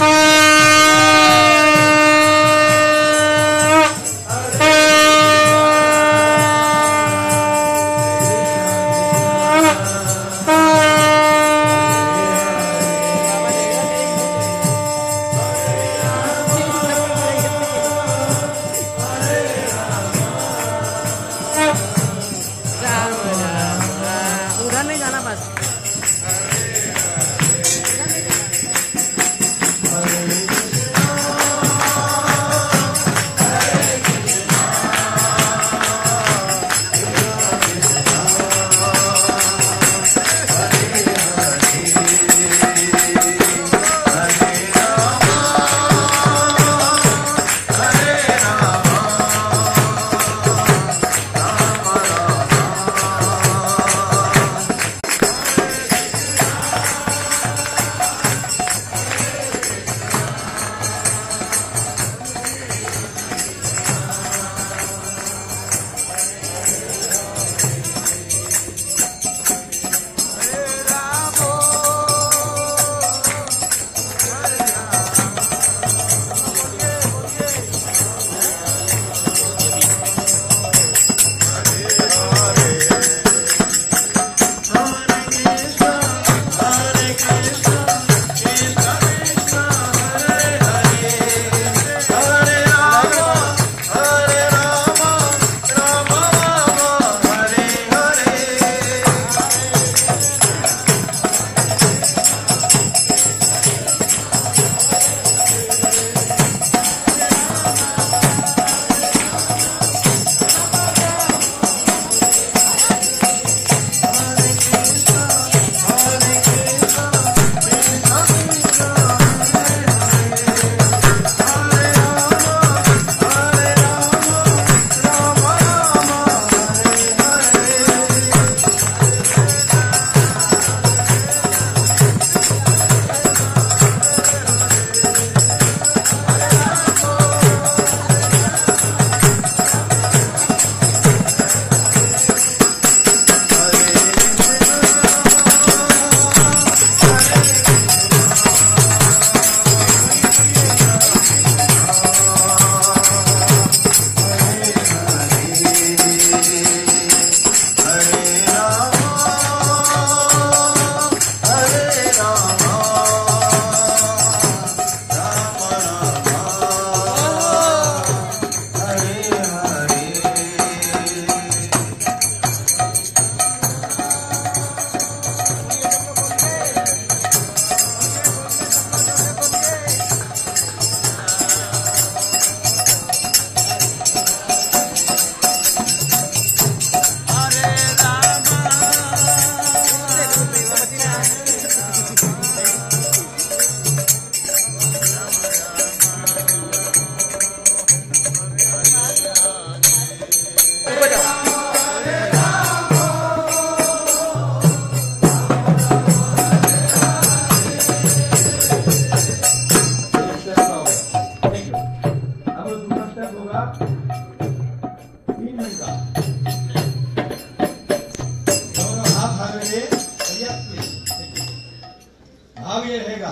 भाव ये रहेगा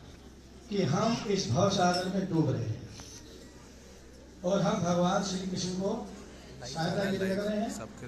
कि हम इस भव सागर में डूब रहे हैं और हम भगवान श्री कृष्ण को सहायता के लिए कर रहे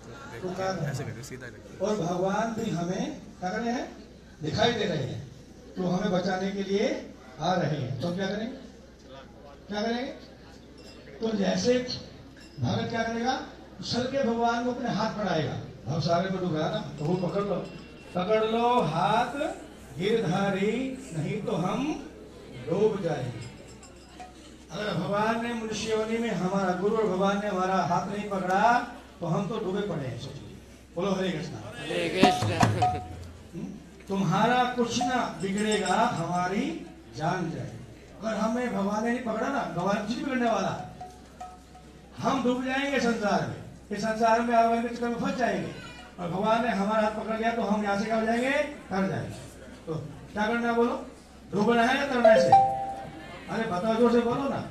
हैं और भगवान भी हमें क्या कर रहे हैं, दिखाई दे रहे हैं, तो हमें बचाने के लिए आ रहे हैं। तो क्या करेंगे, क्या करेंगे? तो जैसे भगत क्या करेगा, सर के भगवान को अपने हाथ बढ़ाएगा, भव सागर में डूब रहा ना, तो वो पकड़ लो हाथ गिरधारी, नहीं तो हम डूब जाएंगे। अगर भगवान ने मनुष्य योनि में हमारा गुरु और भगवान ने हमारा हाथ नहीं पकड़ा तो हम तो डूबे पड़े हैं। सोचिए, बोलो हरे कृष्णा। हरे कृष्णा। तुम्हारा कुछ ना बिगड़ेगा, हमारी जान जाएगी। अगर हमें भगवान ने नहीं पकड़ा ना, भगवान कुछ बिगड़ने वाला, हम डूब जाएंगे संसार में। इस संसार में आगे चक्कर में फंस जाएंगे और भगवान ने हमारा हाथ पकड़ लिया तो हम यहाँ से क्या हो जाएंगे, तर जाएंगे। तो क्या करना है, बोलो, डूबना है या तरना है? अरे बताओ, जोर से बोलो ना।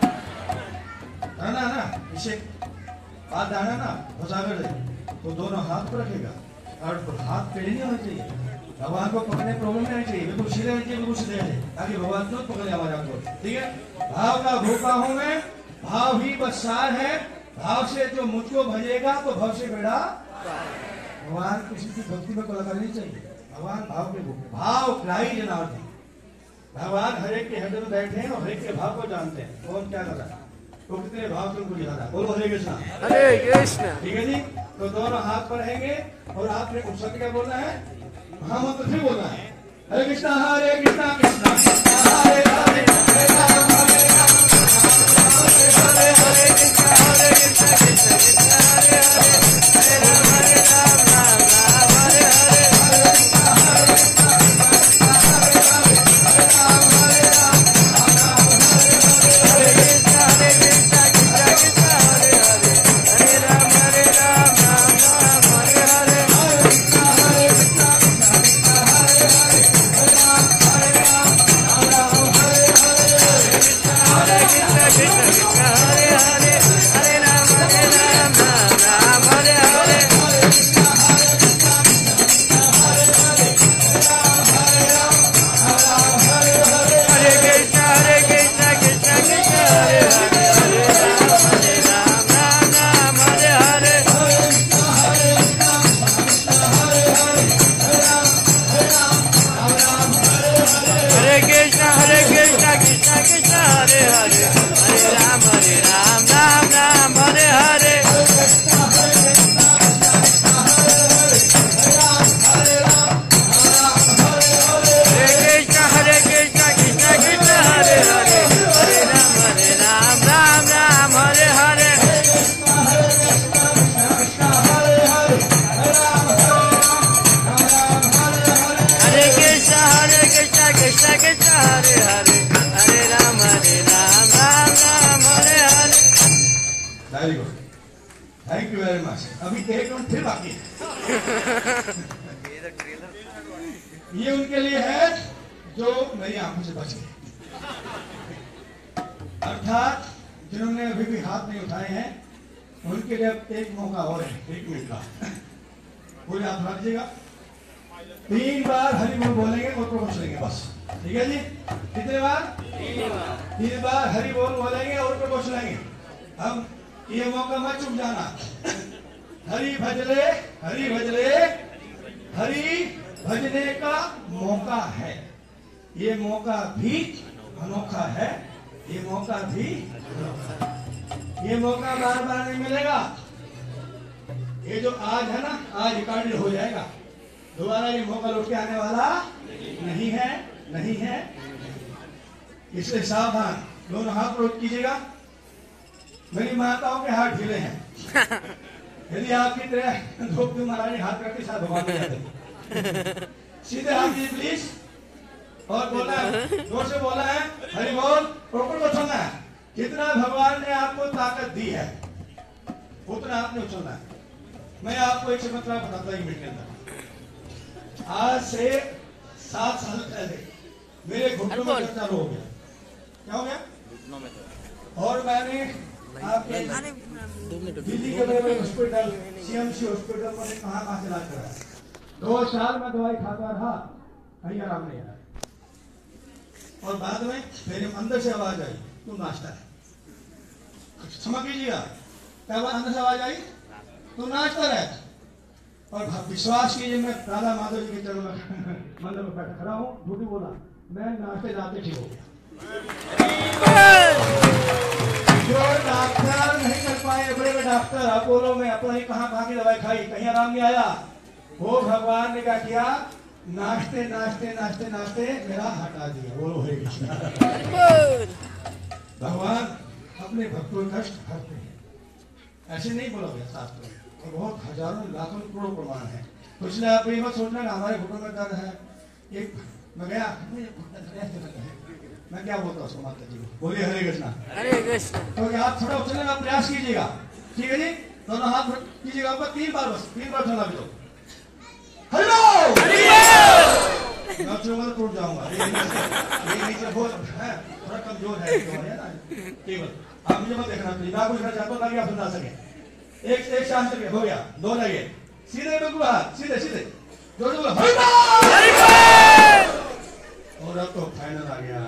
तरना ना, इसे हाथ डालना ना भव सागर से, तो दोनों हाथ पर रखेगा और हाथ टेढ़े नहीं होने चाहिए, भगवान को पकड़ने प्रॉब्लम नहीं चाहिए, बिल्कुल सीधे रहना चाहिए, बिल्कुल सीधे रहना, ताकि भगवान तुरंत पकड़े हमारे आपको। ठीक है, भाव का भूखा हूं मैं, भाव ही बस सार है, भाव से जो मुझको भजेगा तो भव से बेड़ा। भगवान किसी की भक्ति में कलाकार नहीं चाहिए, भगवान भाव के भूखे, भाव ग्राही जनार्दन। भगवान हरेक के हृदय में बैठे हैं और हरेक के भाव को जानते हैं, कौन क्या कर रहा है, तो कितने भाव से उनको दिखा रहा है। बोलो हरे कृष्णा। हरे कृष्ण। ठीक है जी, तो दोनों हाथ पर रहेंगे और आपने उपसर्ग क्या बोलना है, महामंत्र फिर बोलना है, Hare Krishna Krishna Krishna Hare Hare, Hare Ram Hare Ram, Hare Hare Krishna Hare Krishna Krishna Krishna Hare Hare, Hare Ram Ram Ram Hare Hare, Hare Krishna Krishna Krishna Hare Hare, Hare Ram Hare Ram, Ram Ram Hare Hare, Hare Krishna Krishna Krishna Hare Hare, Hare Ram Ram Ram Hare Hare, Hare Krishna Krishna Krishna Hare Hare, Hare Ram Ram Ram Hare Hare, Hare Krishna Krishna Krishna Hare Hare, Hare Ram Ram Ram Hare Hare, Hare Krishna Krishna Krishna Hare Hare, Hare Ram Ram Hare Hare, Hare Krishna Krishna Krishna Hare Hare, Hare Ram Ram Hare Hare, Hare Krishna Krishna Krishna Hare Hare, Hare Ram Ram Hare Hare, Hare Krishna Krishna Krishna Hare Hare, Hare Ram Ram Hare Hare, Hare Krishna Krishna Krishna Hare Hare, Hare Ram Hare Hare, Hare Krishna Krishna Krishna Hare Hare, Hare Ram Ram Hare Hare, Hare Krishna Krishna Krishna Hare Hare, Hare Ram Ram Hare Hare, Hare Krishna Krishna Krishna Hare Hare, Hare Ram Ram Hare Hare. Very good, thank you very much. अभी एक मिनट फिर बाकी है। ये उनके लिए है जो मेरी आंखों से बच गए, अर्थात जिन्होंने अभी भी हाथ नहीं उठाए हैं, उनके लिए अब एक मौका और है, 1 मिनट का। पूरे हाथ रख दीजिएगा, 3 बार हरि बोल बोलेंगे और प्रभु चलेंगे बस। ठीक है जी, कितने बार? 3 बार हरि बोल बोलेंगे और प्रभु चलेंगे। अब ये मौका मत चुप जाना, हरि भजले, हरि भजले, हरि भजने का मौका है। ये मौका भी अनोखा है, ये मौका भी अनोखा है। ये मौका बार बार नहीं मिलेगा। ये जो आज है ना, आज रिकॉर्डेड हो जाएगा, दोबारा ये मौका लौट के आने वाला नहीं है, नहीं है। इसलिए सावधान, दोनों हाथ रोक कीजिएगा। मेरी माताओं के हाथ ढीले हैं, यदि आपकी तरह द्रौपदी महारानी हाथ करके साथ भगवान में जाते, सीधे हाथ कीजिए प्लीज, और बोला है, जोर से बोला है हरि बोल, ऊपर को उछलना है। जितना भगवान ने आपको ताकत दी है उतना आपने उछलना है। मैं आपको एक चमत्कार बताता हूँ मिनट के अंदर। आज से 7 साल पहले मेरे घुटनों में दर्द चालू हो गया। क्या हो गया? और मैंने आपके दिल्ली के बड़े बड़े हॉस्पिटल, सीएमसी हॉस्पिटल में कहाँ से इलाज कराया। 2 साल में दवाई खाता रहा, कहीं आराम नहीं आया। और बाद में मेरे अंदर से आवाज आई, तू नाचता है। समझ लीजिएगा, क्या अंदर से आवाज आई, तू नाचता रहे। और विश्वास कीजिए, मैं राधा माधव जी के चरणों में मंदिर में बैठा खड़ा हूँ, झूठी बोला, मैं नाचते नाचते ठीक हो गया। जो डॉक्टर नहीं कर पाए, बड़े बड़े डॉक्टर अपोलो में अपना ही कहाँ की दवाई खाई, कहीं आराम नहीं आया, वो भगवान ने क्या किया, नाचते नाचते नाचते नाचते मेरा हटा दिया। बोलो हरे कृष्ण। भगवान अपने भक्तों का कष्ट हरते हैं, ऐसे नहीं बोला गया शास्त्र में, और बहुत हजारों लाखों करोड़ों प्रमाण है। तो इसलिए आप ये मत सोचना हमारे घुटनों में दर्द है। एक मैं गया, मैं क्या बोलता हूँ उसको, माता जी बोलिए हरे कृष्णा। हरे कृष्ण। तो आप थोड़ा उछलने का प्रयास कीजिएगा, ठीक है जी। दोनों हाथ कीजिएगा ऊपर, 3 बार बस, 3 बार उछलना भी। तो हरि बोल, मैं उछलूंगा तो टूट जाऊंगा। ये नीचे बहुत है, थोड़ा कमजोर है ना केवल। आप मुझे मत देखना प्लीज, मैं कुछ चाहता हूँ ताकि आप सुना सके। एक सांस हो गया, 2 लगे, सीधे बिल्कुल हाथ, सीधे सीधे, जोर बोलो और अब तो फाइनल आ गया।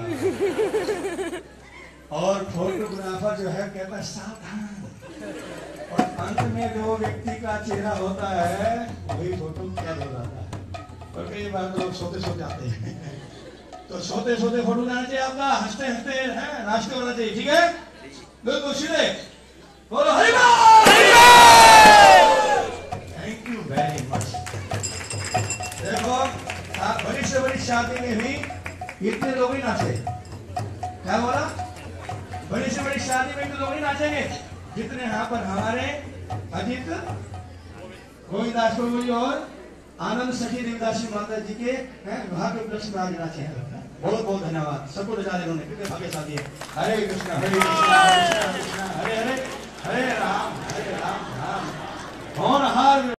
और फोटोग्राफर जो है कहता है सावधान, और अंत में जो व्यक्ति का चेहरा होता है वही फोटो कैद हो जाता है। और कई बार तो लोग सोते सोते आते हैं, तो सोते सोते फोटो लाना चाहिए आपका, हंसते हंसते है नाचते होना चाहिए, ठीक है? बिल्कुल सीधे बोलो हरि बोल। Thank you very much. देखो बड़ी से बड़ी शादी में भी इतने लोग ही नाचे, क्या बोला? बड़ी से बड़ी शादी में तो लोग ही नाचेंगे जितने यहाँ पर हमारे अजीत गोविंदास प्रभु जी और आनंद सखी देवदास माता जी के विवाह के उपलक्ष्य में आज नाचे हैं। बहुत बहुत धन्यवाद सबको रजा देने में, कितने भाग्यशाली है। हरे कृष्णा हरे कृष्णा कृष्णा कृष्णा हरे हरे, हरे राम राम। होनहार